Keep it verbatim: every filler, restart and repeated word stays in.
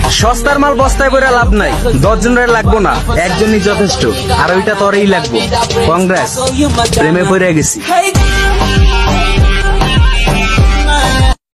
সস্তার মাল বস্তায় করে লাভ নাই, দশ জনের লাগবো না, একজনই যথেষ্ট। আর ওইটা তোরই লাগবো। কংগ্রেস, প্রেমে পড়ে গেছি।